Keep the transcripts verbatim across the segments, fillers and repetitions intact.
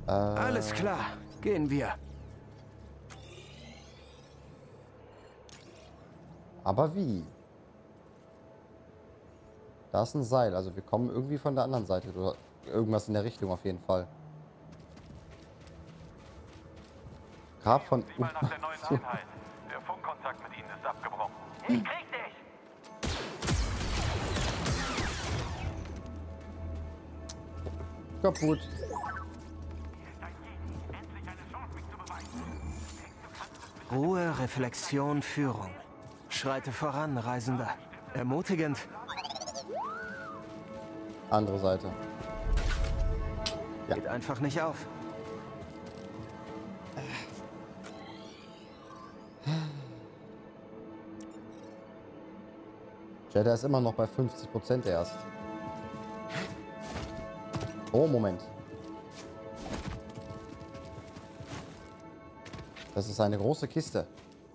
Äh, Alles klar, gehen wir. Aber wie? Da ist ein Seil, also wir kommen irgendwie von der anderen Seite oder irgendwas in der Richtung auf jeden Fall. Grab von... Sieh mal nach der neuen Einheit. Der Funkkontakt mit ihnen ist abgebrochen. Ich krieg dich! Kaputt. Endlich eine Chance, mich zu beweisen. Ruhe, Reflexion, Führung. Schreite voran, Reisender. Ermutigend. Andere Seite. Ja. Geht einfach nicht auf. Jeddah ist immer noch bei fünfzig Prozent erst. Oh, Moment. Das ist eine große Kiste.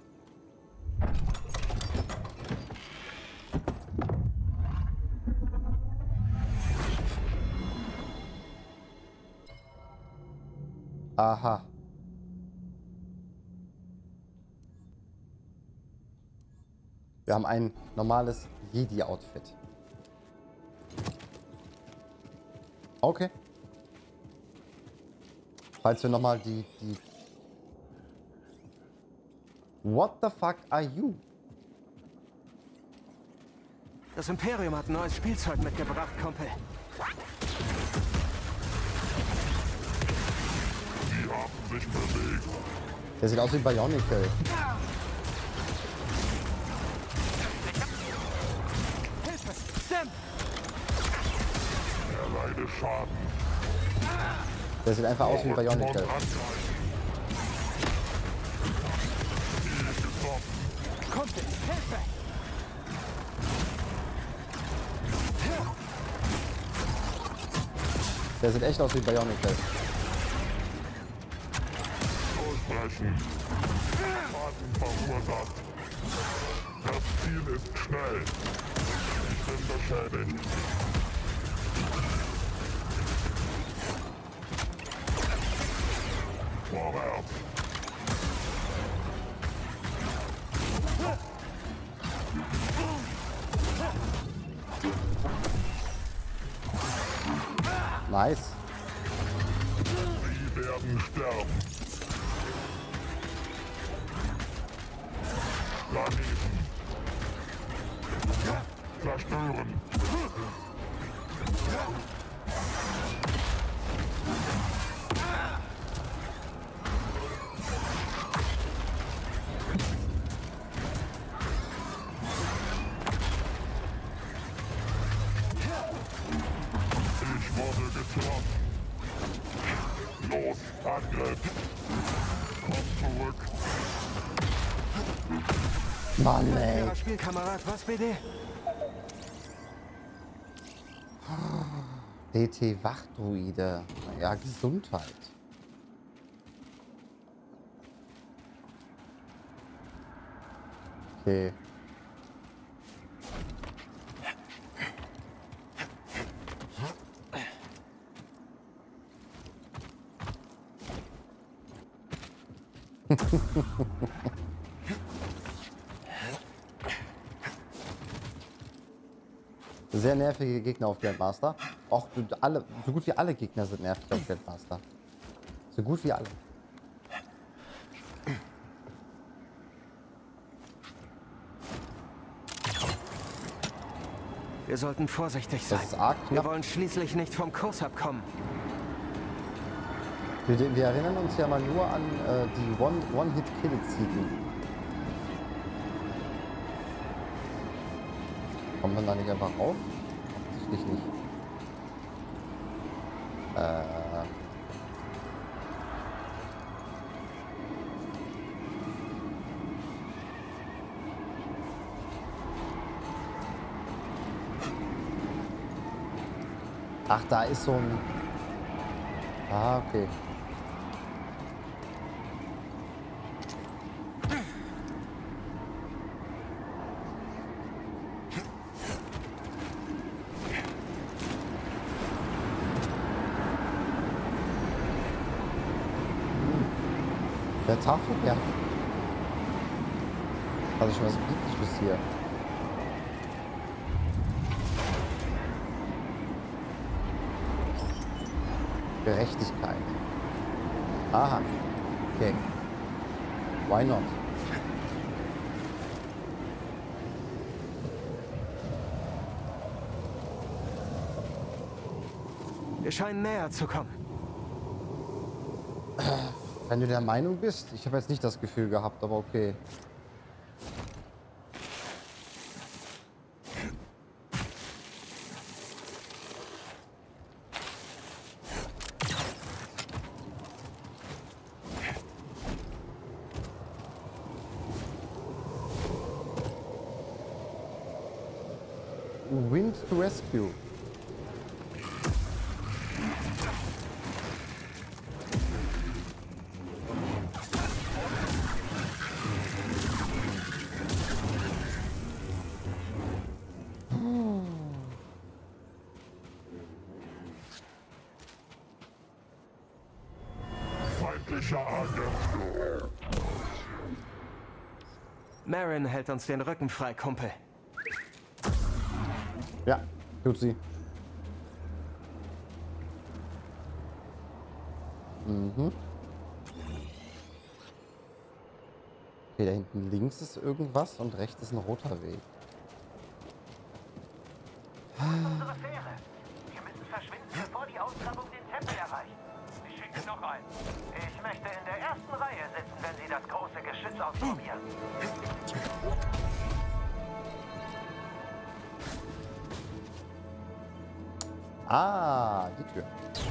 Aha. Wir haben ein normales Jedi-Outfit. Okay. Falls wir nochmal die, die... What the fuck are you? Das Imperium hat ein neues Spielzeug mitgebracht, Kumpel. Die haben sich bewegt. Der sieht aus wie Bionicle. Hilfe! Stim! Er leidet Schaden. Der sieht einfach aus wie Bionicle. Kumpel, Hilfe! Der sieht echt aus wie Bionicle. Ausbrechen. Schaden verursacht. Das Ziel ist schnell. Ich bin beschädigt. Vorwärts. Nice. Sie werden sterben. Planeten. Zerstören. Ich wurde getroffen. Los, Angriff. Komm zurück. Mann, ey. Ihrer Spielkamerad, was, B D? D T-Wachdruide. Ja, Gesundheit. Okay. Sehr nervige Gegner auf Grandmaster. Auch alle, so gut wie alle Gegner sind nervig auf Grandmaster. So gut wie alle. Wir sollten vorsichtig sein. Das ist arg Wir knapp. wollen schließlich nicht vom Kurs abkommen. Wir, wir erinnern uns ja mal nur an äh, die One- One-Hit-Kill-Ziegen. Kommt man da nicht einfach rauf? Offensichtlich nicht. Äh. Ach, da ist so ein... Ah, okay. Der Tafelberg. Also schon was Politisches hier. Gerechtigkeit. Aha. Okay. Why not? Wir scheinen näher zu kommen. Wenn du der Meinung bist, ich habe jetzt nicht das Gefühl gehabt, aber okay. Wind to rescue. Marin hält uns den Rücken frei, Kumpel. Ja, tut sie. Mhm. Okay, da hinten links ist irgendwas und rechts ist ein roter Weg. Unsere Fähre. Wir müssen verschwinden, bevor die Ausgrabung den Tempel erreicht. Ich schicke noch ein. Ich möchte in der ersten Reihe sitzen, wenn sie das große Geschütz ausprobieren. Ah, die Tür.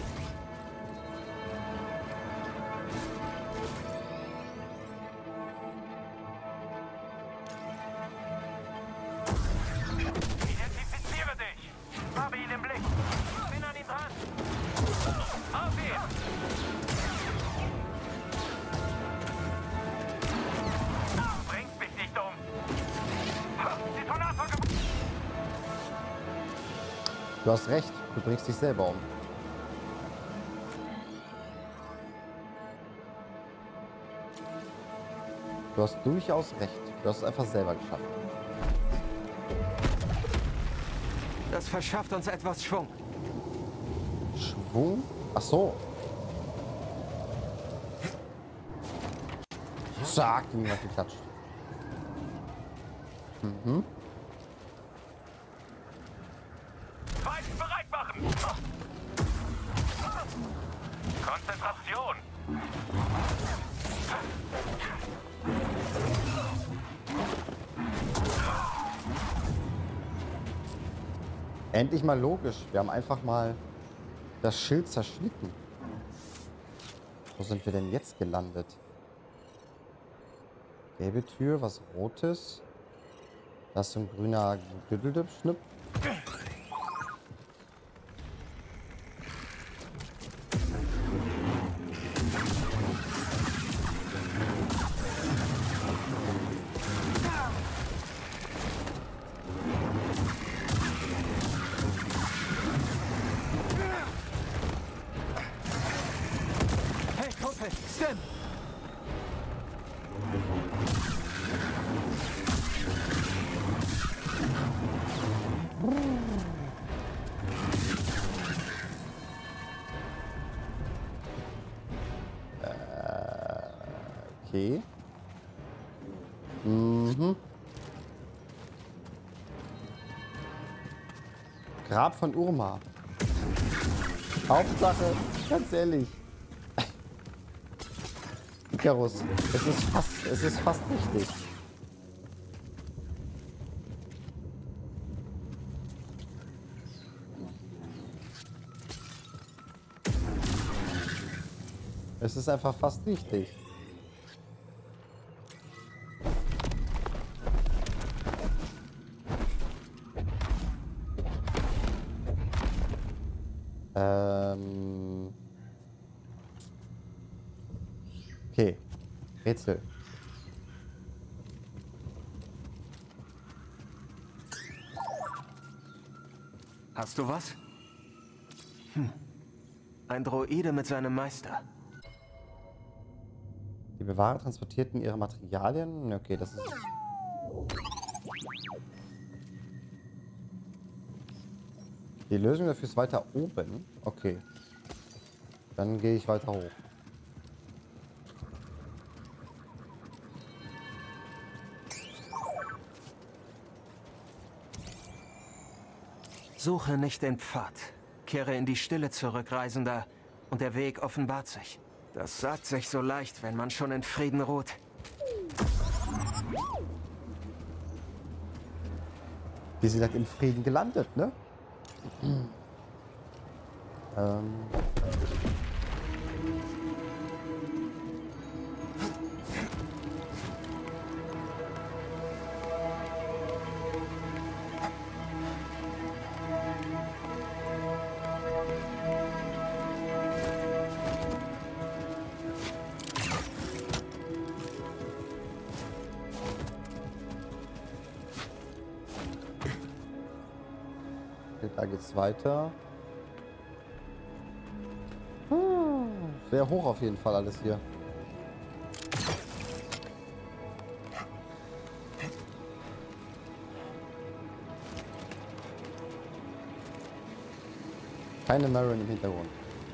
Identifiziere dich. Habe ihn im Blick. Bin an ihm dran. Auf ihn. Bringt mich nicht um. Detonator ge- Du hast recht, du bringst dich selber um. Du hast durchaus recht. Du hast es einfach selber geschafft. Das verschafft uns etwas Schwung. Schwung? Ach so. Zack, niemand geklatscht. Mhm. Weichen bereit machen. Konzentration. Endlich mal logisch. Wir haben einfach mal das Schild zerschnitten. Wo sind wir denn jetzt gelandet? Gelbe Tür, was Rotes. Da ist so ein grüner Düdeldüpp-Schnipp. Hey, Kumpel, Stim! Okay. Mhm. Grab von Urma. Hauptsache, ganz ehrlich. Icarus, es ist fast, es ist fast richtig. Es ist einfach fast richtig. Ähm. Okay. Rätsel. Hast du was? Hm. Ein Droide mit seinem Meister. Die Bewahrer transportierten ihre Materialien. Okay, das ist... Die Lösung dafür ist weiter oben. Okay. Dann gehe ich weiter hoch. Suche nicht den Pfad. Kehre in die Stille zurück, Reisender, und der Weg offenbart sich. Das sagt sich so leicht, wenn man schon in Frieden ruht. Wir sind halt im Frieden gelandet, ne? ähm... Da geht's weiter. Hm, sehr hoch auf jeden Fall alles hier. Keine Marin im Hintergrund.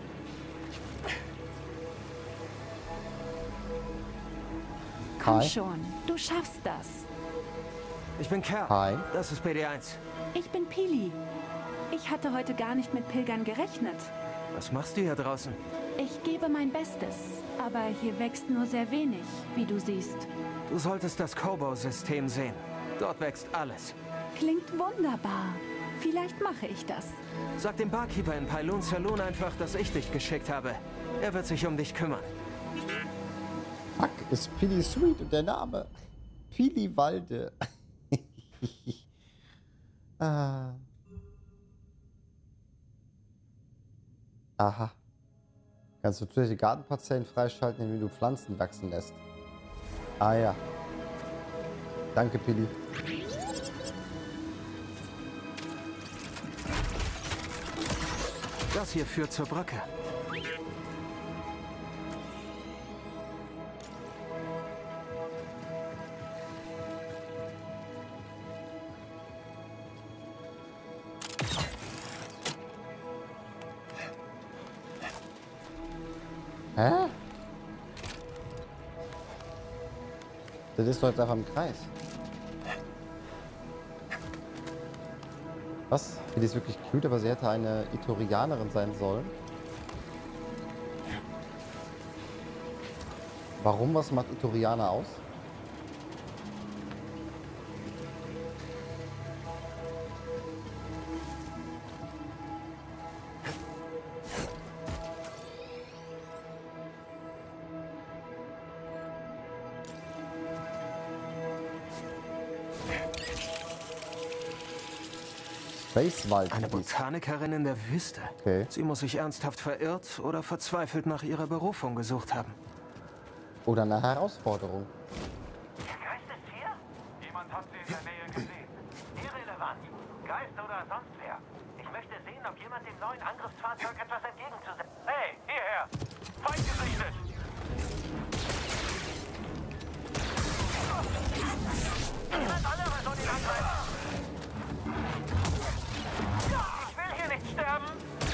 Komm Hi. schon, du schaffst das. Ich bin Kerl. Hi. Das ist B D eins. Ich bin Pili. Ich hatte heute gar nicht mit Pilgern gerechnet. Was machst du hier draußen? Ich gebe mein Bestes, aber hier wächst nur sehr wenig, wie du siehst. Du solltest das Kobo-System sehen. Dort wächst alles. Klingt wunderbar. Vielleicht mache ich das. Sag dem Barkeeper in Pylon Saloon einfach, dass ich dich geschickt habe. Er wird sich um dich kümmern. Fuck, ist Pili Sweet und der Name. Pili Walde. ah. Aha. Kannst du zusätzliche Gartenparzellen freischalten, indem du Pflanzen wachsen lässt. Ah ja. Danke, Pili. Das hier führt zur Brücke. Hä? Das ist doch jetzt einfach im Kreis. Was? Die ist wirklich cute, aber sie hätte eine Ithorianerin sein sollen. Warum? Was macht Ithorianer aus? Spacewald. Eine Botanikerin in der Wüste. Okay. Sie muss sich ernsthaft verirrt oder verzweifelt nach ihrer Berufung gesucht haben. Oder eine Herausforderung. Der Geist ist hier? Jemand hat sie in der Nähe gesehen. Irrelevant. Geist oder sonst wer. Ich möchte sehen, ob jemand dem neuen Angriffsfahrzeug etwas entgegenzusetzen. Hey, hierher! Feind gesichtet! Ihr seid alle, was soll ihn angreifen? Ich will hier nicht sterben!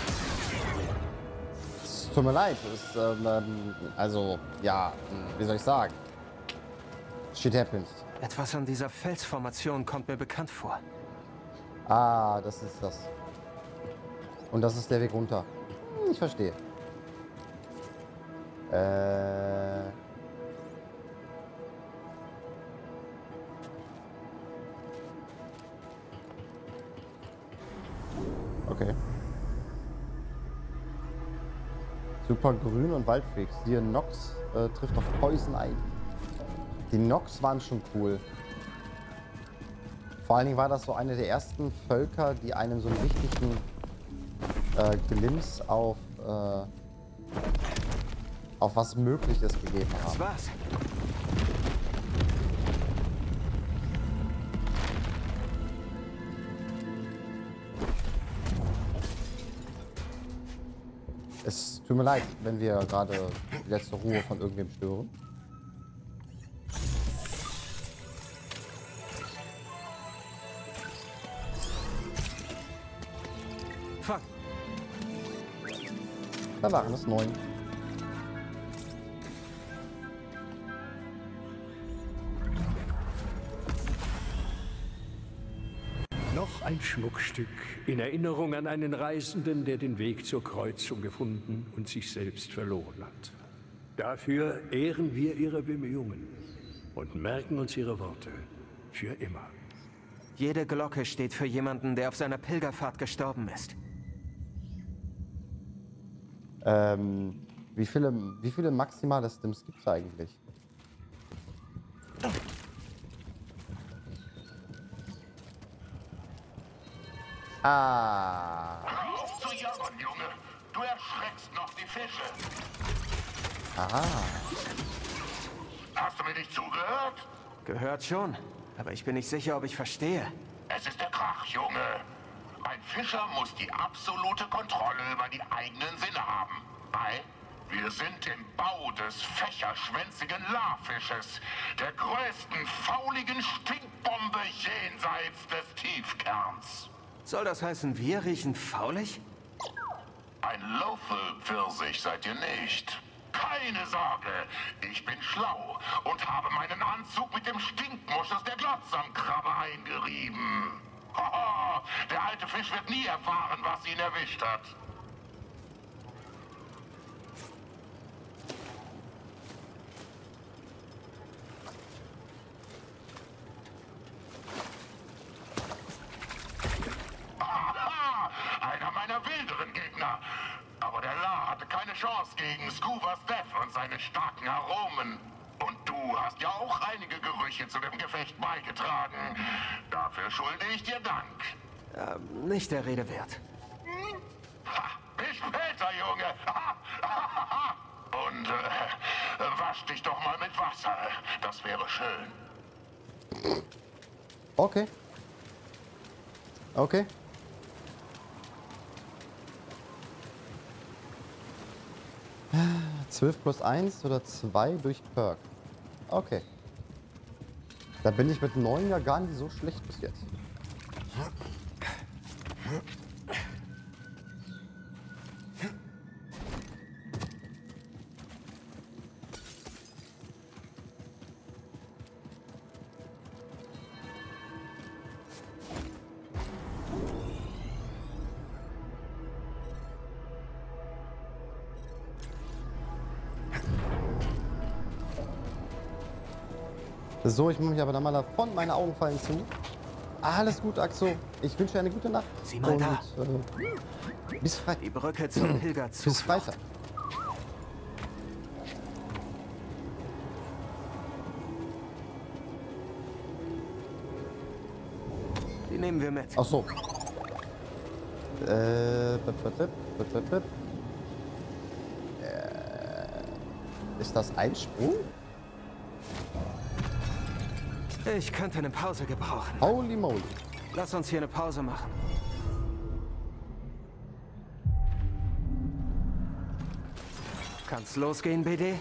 Es tut mir leid. Es, ähm, ähm, also, ja, wie soll ich sagen? Shit happens. Etwas an dieser Felsformation kommt mir bekannt vor. Ah, das ist das. Und das ist der Weg runter. Hm, ich verstehe. Äh... Okay. Super grün und Waldfreaks. Hier Nox äh, trifft auf Poison ein. Die Nox waren schon cool. Vor allen Dingen war das so eine der ersten Völker, die einem so einen richtigen äh, Glimpse auf, äh, auf was Mögliches gegeben Das haben. war's. Es tut mir leid, wenn wir gerade die letzte Ruhe von irgendwem stören. Da waren es neun. Noch ein Schmuckstück in Erinnerung an einen Reisenden, der den Weg zur Kreuzung gefunden und sich selbst verloren hat. Dafür ehren wir ihre Bemühungen und merken uns ihre Worte für immer. Jede Glocke steht für jemanden, der auf seiner Pilgerfahrt gestorben ist. Ähm, wie viele, wie viele maximale Stims gibt es eigentlich? Ah. Hör auf zu jammern, Junge. Du erschreckst noch die Fische. Aha. Hast du mir nicht zugehört? Gehört schon, aber ich bin nicht sicher, ob ich verstehe. Es ist der Krach, Junge. Ein Fischer muss die absolute Kontrolle über die eigenen Sinne haben. Ei? Wir sind im Bau des fächerschwänzigen Larfisches, der größten fauligen Stinkbombe jenseits des Tiefkerns. Soll das heißen, wir riechen faulig? Ein Lothal-Pfirsich seid ihr nicht. Keine Sorge, ich bin schlau und habe meinen Anzug mit dem Stinkmusch aus der Glotzamkrabbe eingerieben. Hoho, der alte Fisch wird nie erfahren, was ihn erwischt hat. Aha, einer meiner wilderen Gegner. Aber der La hatte keine Chance gegen Scuba's Death und seine starken Aromen. Und du hast ja auch einige Gerüche zu dem Gefecht beigetragen. Dafür schulde ich dir Dank. Ähm, nicht der Rede wert. Ha, bis später, Junge. Ha, ha, ha, ha. Und äh, wasch dich doch mal mit Wasser. Das wäre schön. Okay. Okay. zwölf plus eins oder zwei durch Perk. Okay. Da bin ich mit neun ja gar nicht so schlecht bis jetzt. So, ich muss mich aber dann mal davon meine Augen fallen zu. Alles gut, Axo. Ich wünsche dir eine gute Nacht. Sieh mal und, da. Äh, bis Freitag. Die Brücke zum Pilgerzug. Bis Freitag. Die nehmen wir mit. Ach so. Äh, bip, bip, bip, bip, bip, bip. Äh, ist das ein Sprung? Ich könnte eine Pause gebrauchen. Holy moly. Lass uns hier eine Pause machen. Kann's losgehen, B D?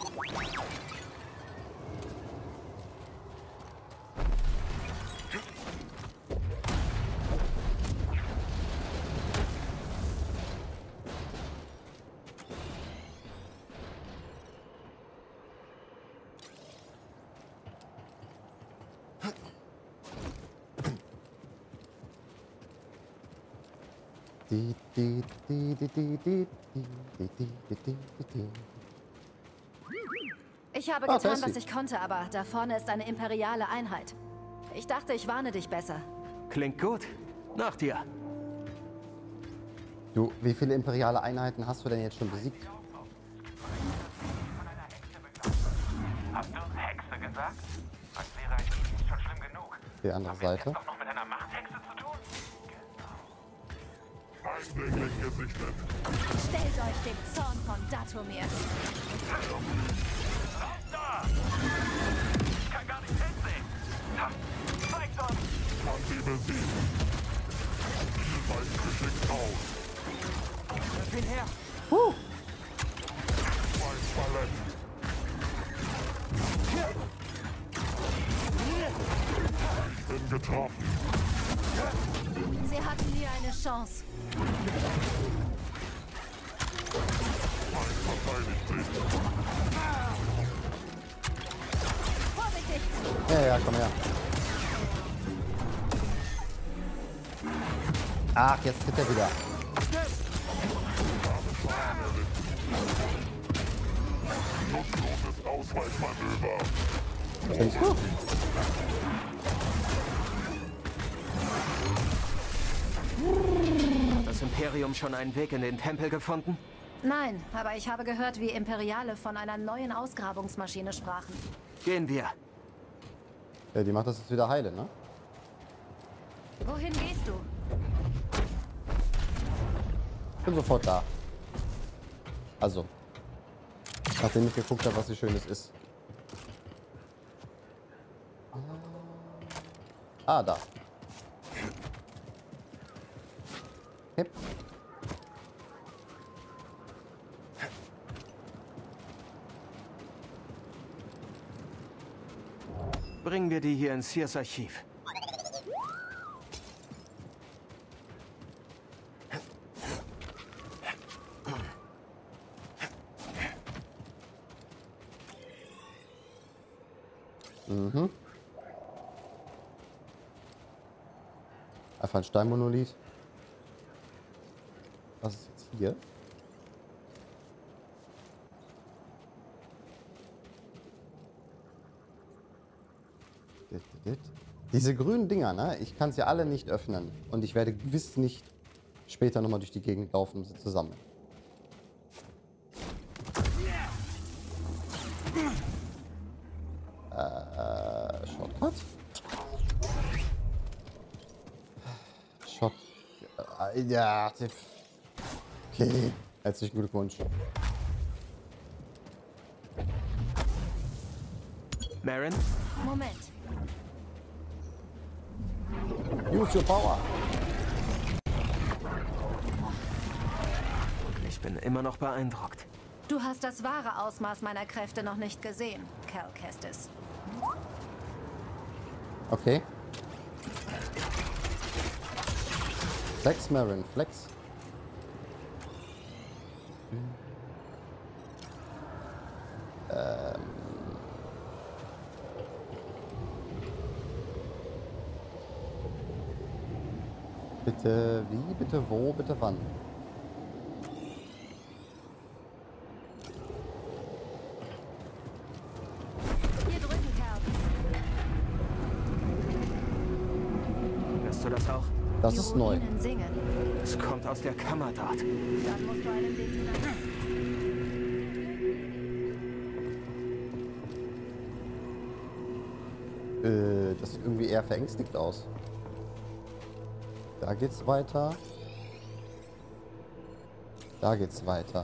Die, die, die, die, die, die, die, die, die, die, die, die. Ich habe Ah, da getan, ist was sie. ich konnte, aber da vorne ist eine imperiale Einheit. Ich dachte, ich warne dich besser. Klingt gut. Nach dir. Du, wie viele imperiale Einheiten hast du denn jetzt schon besiegt? Hast du Hexe gesagt? Als wäre ein Dienst schon schlimm genug. Die andere Haben wir es Seite. jetzt doch noch mit einer Machthexe zu tun? Eindringling gesichtet. Stellt euch dem Zorn von Datomir. Raus da! Ich kann gar nicht hinsehen. Ha, zeig's uns! Kann sie besiegen. Spiel weit geschickt aus. Wirf ihn her. Mein Ballett. Ich bin getroffen. Sie hatten nie eine Chance. Ja, ja, komm her. Ach, jetzt tritt er wieder. Findest du? Hat das Imperium schon einen Weg in den Tempel gefunden? Nein, aber ich habe gehört, wie Imperiale von einer neuen Ausgrabungsmaschine sprachen. Gehen wir. Ja, die macht das jetzt wieder heile, ne? Wohin gehst du? Ich bin sofort da. Also. Nachdem ich geguckt habe, was hier Schönes ist. Ah, da. Hip. Bringen wir die hier ins Sears Archiv. Mhm. Einfach ein Steinmonolith. Was ist jetzt hier? Diese grünen Dinger, ne? Ich kann sie alle nicht öffnen. Und ich werde gewiss nicht später nochmal durch die Gegend laufen, um sie zu sammeln. Äh, Shortcut? Shot. Äh, ja. Okay. Herzlichen Glückwunsch. Merrin? Moment. Use your power. Ich bin immer noch beeindruckt. Du hast das wahre Ausmaß meiner Kräfte noch nicht gesehen, Cal Kestis. Okay. Flex, Merrin, Flex. Ähm. Bitte wie, bitte wo, bitte wann? Hier drücken, Cal. Hörst du das auch? Das Die ist neu. Ruinen singen. Es kommt aus der Kammer dort. Dann musst du einen Weg hinein. Äh, das sieht irgendwie eher verängstigt aus. Da geht's weiter. Da geht's weiter.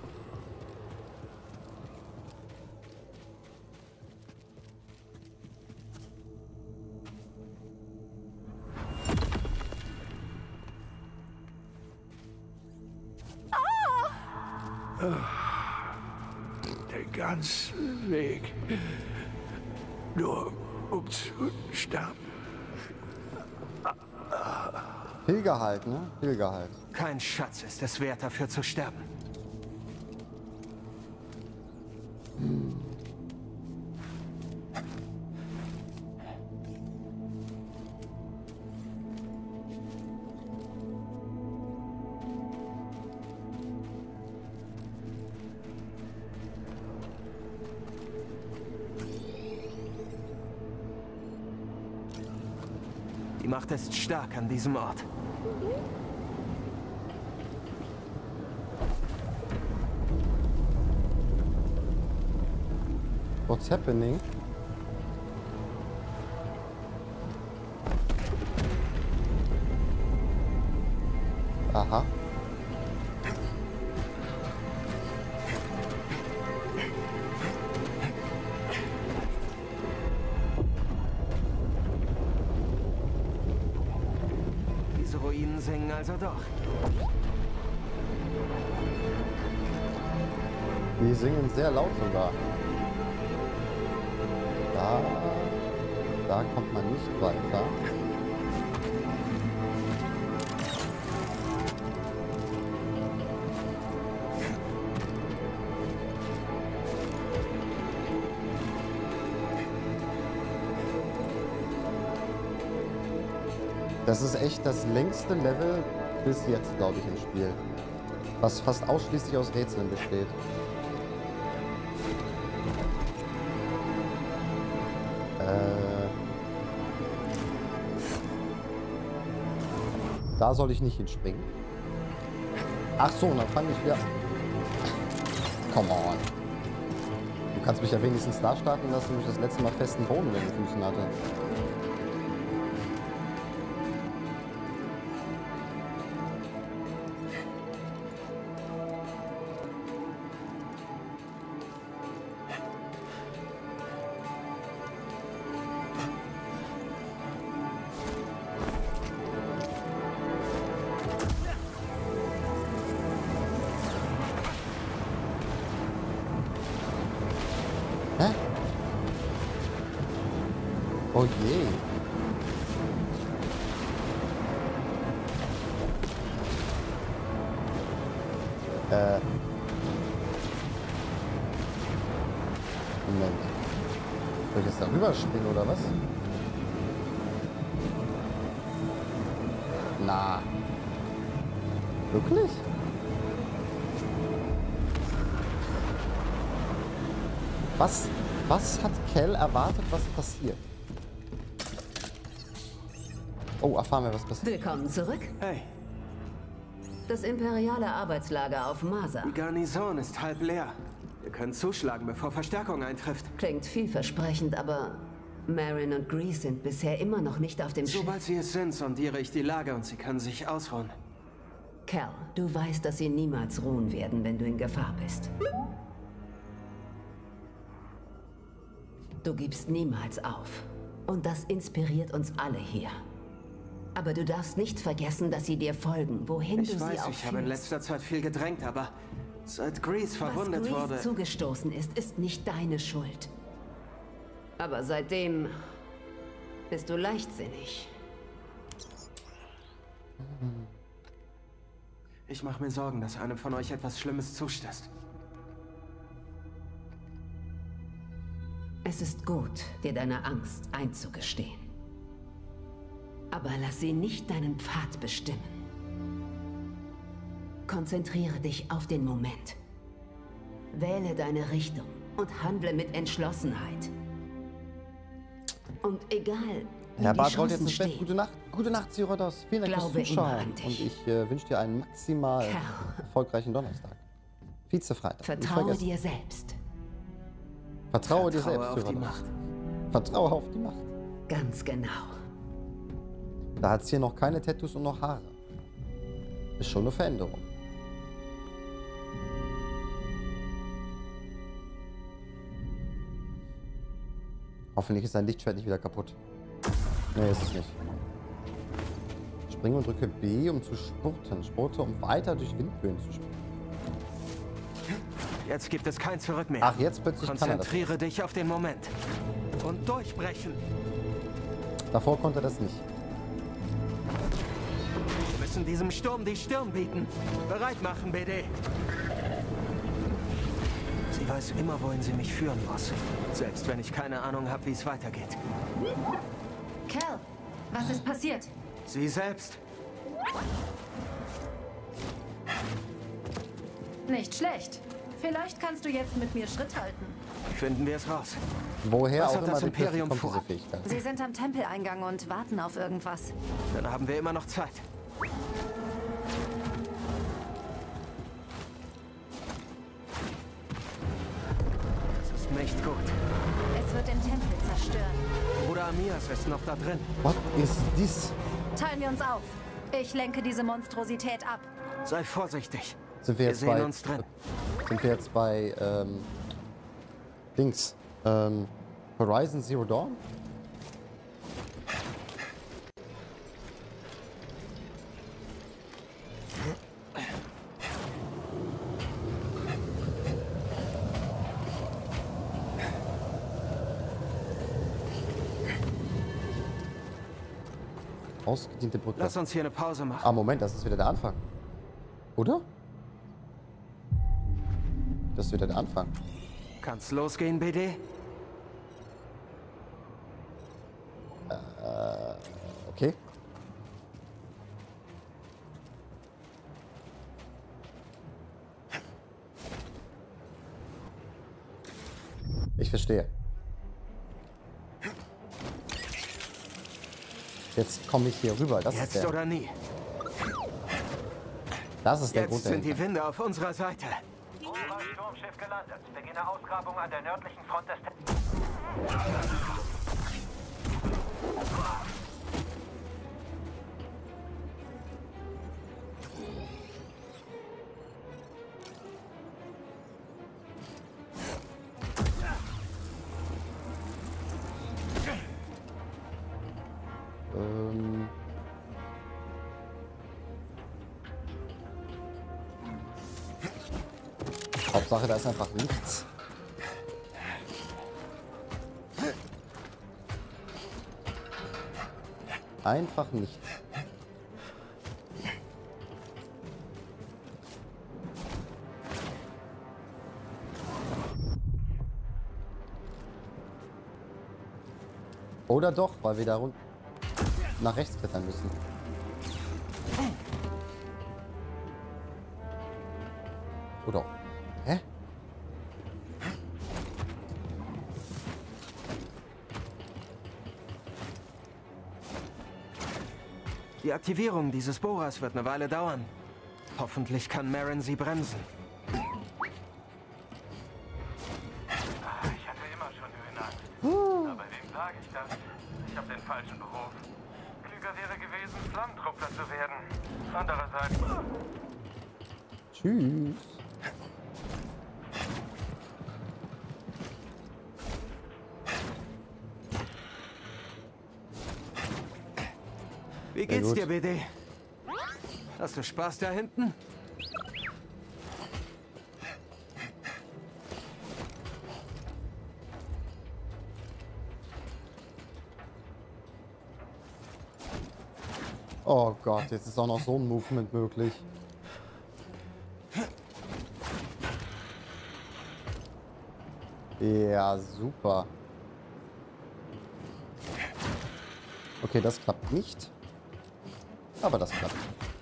Den ganzen Weg. Nur um zu sterben. Pilgerhalt, ne? Pilgerhalt. Kein Schatz ist es wert, dafür zu sterben. Die Macht ist stark an diesem Ort. What's happening? Aha. Diese Ruinen singen also doch. Die singen sehr laut sogar. Da, da kommt man nicht weiter. Das ist echt das längste Level bis jetzt, glaube ich, im Spiel. Was fast ausschließlich aus Rätseln besteht. Äh... Da soll ich nicht hinspringen. Ach so, und dann fange ich wieder... Come on. Du kannst mich ja wenigstens da starten lassen, wo ich das letzte Mal festen Boden in den Füßen hatte. Hä? Oh je. Äh. Moment. Soll ich jetzt da rüberspringen oder was? Na. Wirklich? Was, was hat Kel erwartet, was passiert? Oh, erfahren wir, was passiert. Willkommen zurück. Hey, Das imperiale Arbeitslager auf Masa. die Garnison ist halb leer. Wir können zuschlagen, bevor Verstärkung eintrifft. Klingt vielversprechend, aber Marin und Grease sind bisher immer noch nicht auf dem Schiff. Sobald sie es sind, sondiere ich die Lage und sie können sich ausruhen. Cal, du weißt, dass sie niemals ruhen werden, wenn du in Gefahr bist. Du gibst niemals auf. Und das inspiriert uns alle hier. Aber du darfst nicht vergessen, dass sie dir folgen, wohin Ich du sie weiß, auch ich habe in führst. letzter Zeit viel gedrängt, aber seit Grease verwundet Was Grease wurde... zugestoßen ist, ist nicht deine Schuld. Aber seitdem bist du leichtsinnig. Ich mache mir Sorgen, dass einem von euch etwas Schlimmes zustößt. Es ist gut, dir deine Angst einzugestehen. Aber lass sie nicht deinen Pfad bestimmen. Konzentriere dich auf den Moment. Wähle deine Richtung und handle mit Entschlossenheit. Und egal, wie Herr die Bart rollt jetzt Chancen ins Bett. stehen, Gute Nacht. Gute Nacht, Sirodos. Vielen Dank Glaube fürs Zuschauen. immer an dich. Und ich äh, wünsche dir einen maximal Kerl. erfolgreichen Donnerstag. Vize-Freitag. Nicht vertraue vergessen. dir selbst. Vertraue dir Vertraue selbst, auf die Sirodos. Macht. Vertraue auf die Macht. Ganz genau. Da hat es hier noch keine Tattoos und noch Haare. Ist schon eine Veränderung. Hoffentlich ist sein Lichtschwert nicht wieder kaputt. Nee, ist es nicht. Springe und drücke B, um zu spurten. Spurte, um weiter durch Windböen zu springen. Jetzt gibt es kein Zurück mehr. Ach, jetzt plötzlich kann er das. Konzentriere dich auf den Moment. Und durchbrechen. Davor konnte er das nicht. Wir müssen diesem Sturm die Stirn bieten. Bereit machen, B D. Sie weiß immer, wohin sie mich führen muss. Selbst wenn ich keine Ahnung habe, wie es weitergeht. Cal, was ist passiert? Sie selbst. Nicht schlecht. Vielleicht kannst du jetzt mit mir Schritt halten. Finden wir es raus. Woher Was auch hat immer das die plötzlich Imperium kommt, vor? diese Fähigkeit. Sie sind am Tempeleingang und warten auf irgendwas. Dann haben wir immer noch Zeit. Das ist nicht gut. Es wird den Tempel zerstören. Bruder Amias ist noch da drin. What is this? Teilen wir uns auf. Ich lenke diese Monstrosität ab. Sei vorsichtig. Sind wir Wir jetzt sehen bei, uns drin. Sind wir jetzt bei, ähm, Dings, ähm, Horizon Zero Dawn? Ausgediente Brücke. Lass uns hier eine Pause machen. Ah, Moment, das ist wieder der Anfang. Oder? Das ist wieder der Anfang. Kann's losgehen, B D? Okay. Ich verstehe. Jetzt komme ich hier rüber. Das Jetzt ist der, oder nie. das ist der Jetzt Grund sind die dahinter. Winde auf unserer Seite. Sturmschiff gelandet. Beginne Ausgrabung an der nördlichen Front des... Ähm... Hauptsache, da ist einfach nichts. Einfach nichts. Oder doch, weil wir da rund nach rechts klettern müssen. Oder? Hä? Die Aktivierung dieses Bohrers wird eine Weile dauern. Hoffentlich kann Merrin sie bremsen. Ich hatte immer schon Höhenangst. Aber wem sage ich das? Ich habe den falschen Beruf. Klüger wäre gewesen, Flammentruppler zu werden. Andererseits... Tschüss. Wie geht's dir, B D? Hast du Spaß da hinten? Oh Gott, jetzt ist auch noch so ein Movement möglich. Ja, super. Okay, das klappt nicht. Aber das klappt.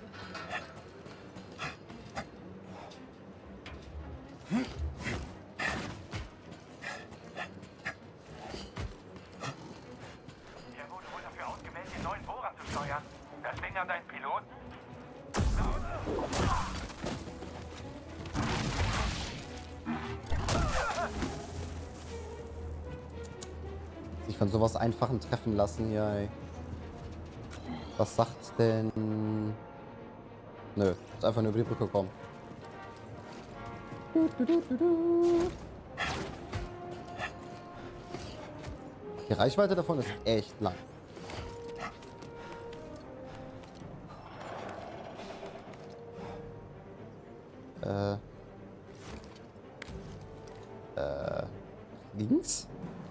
Er wurde wohl dafür ausgewählt, den neuen Bohrer zu steuern. Das Ding an deinen Piloten? Sich von sowas Einfachen treffen lassen hier, ey. Was sagt denn... Nö, ist einfach nur über die Brücke kommen. Du, du, du, du, du. Die Reichweite davon ist echt lang. Äh... Äh... Links?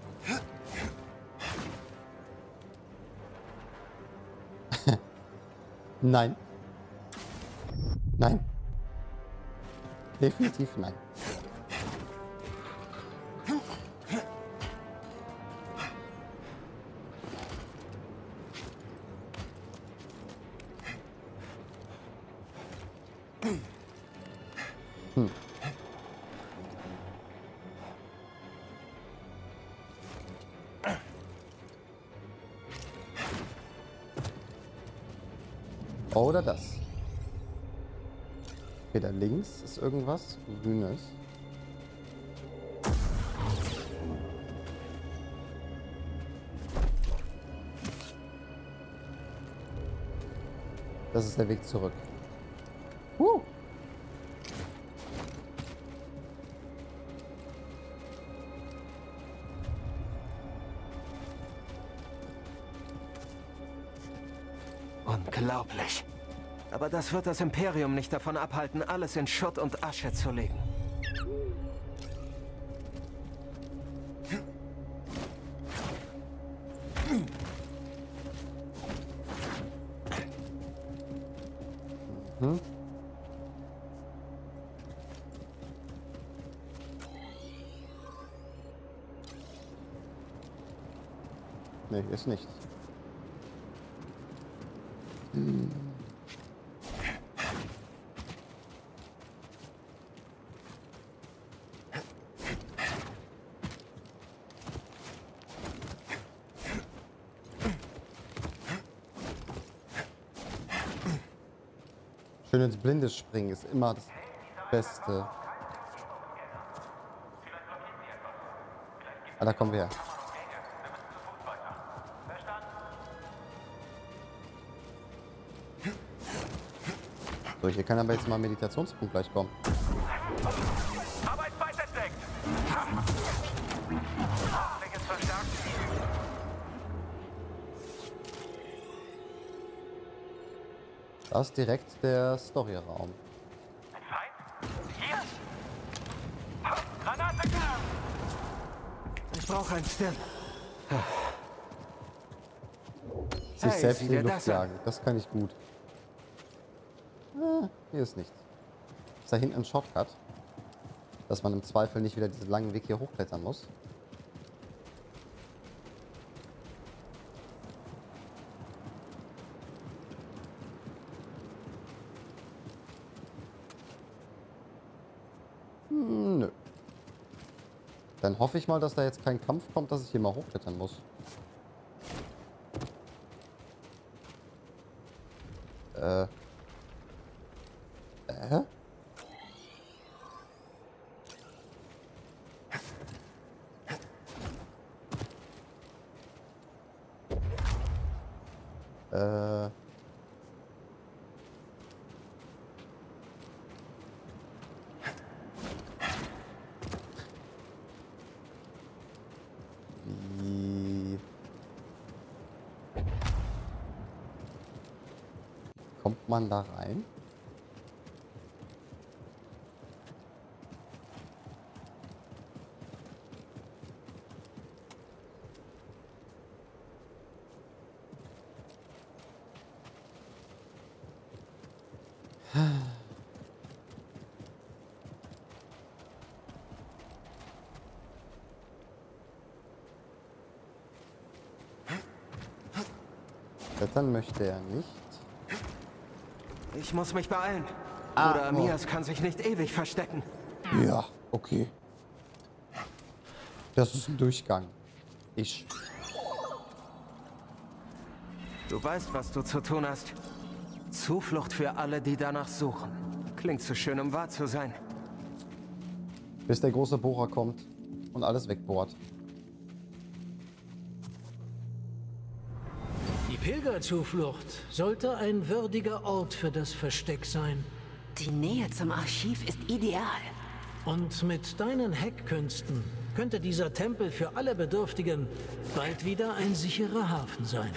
Nein. Nein. Definitiv nein. Hm. Oder das. Okay, da links ist irgendwas Grünes. Das ist der Weg zurück. Uh. Unglaublich. Aber das wird das Imperium nicht davon abhalten, alles in Schutt und Asche zu legen. Hm? Nee, ist nicht. Hm. Schön ins Blinde springen ist immer das Beste. Ah, da kommen wir her. So, hier kann aber jetzt mal ein Meditationspunkt gleich kommen. Arbeit weit entdeckt. Klinge verstärkt. Da ist direkt der Storyraum. Ein Feind? Hier? Granate! Ich brauche einen Stim. Sich Hey, selbst sieh in die dir Luft das an. jagen. Das kann ich gut. Ah, hier ist nichts. Ist da hinten ein Shortcut? Dass man im Zweifel nicht wieder diesen langen Weg hier hochklettern muss. Hm, nö. Dann hoffe ich mal, dass da jetzt kein Kampf kommt, dass ich hier mal hochklettern muss. Äh. Äh? Äh. Wie kommt man da rein? Klettern möchte er nicht. Ich muss mich beeilen. Ah, Bruder oh. Amias kann sich nicht ewig verstecken. Ja, okay. Das ist ein Durchgang. Ich. Du weißt, was du zu tun hast. Zuflucht für alle, die danach suchen. Klingt zu schön, um wahr zu sein. Bis der große Bohrer kommt und alles wegbohrt. Die Pilgerzuflucht sollte ein würdiger Ort für das Versteck sein. Die Nähe zum Archiv ist ideal. Und mit deinen Hackkünsten könnte dieser Tempel für alle Bedürftigen bald wieder ein sicherer Hafen sein.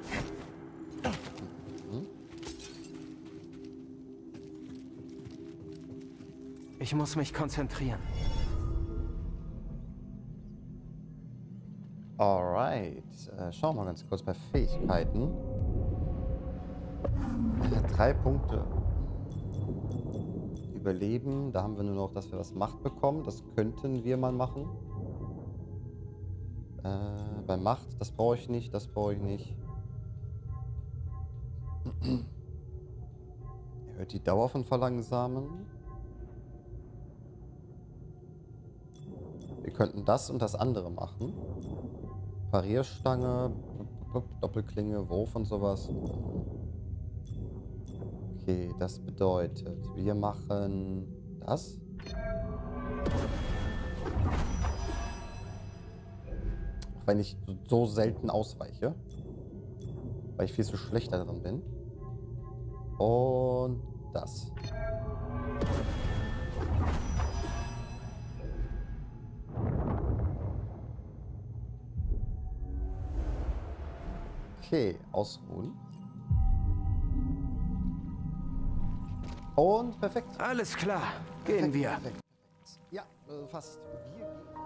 Ich muss mich konzentrieren. Alright. Äh, schauen wir mal ganz kurz bei Fähigkeiten. Äh, drei Punkte. Überleben. Da haben wir nur noch, dass wir was Macht bekommen. Das könnten wir mal machen. Äh, bei Macht, das brauche ich nicht. Das brauche ich nicht. Erhöht die Dauer von Verlangsamen. Wir könnten das und das andere machen. Parierstange, Doppelklinge, Wurf und sowas. Okay, das bedeutet, wir machen das. Auch wenn ich so selten ausweiche. Weil ich viel zu schlecht da drin bin. Und das. Okay, ausruhen. Und perfekt. Alles klar, gehen Perfekt, wir. Perfekt, perfekt. Ja, äh, fast. Wir gehen.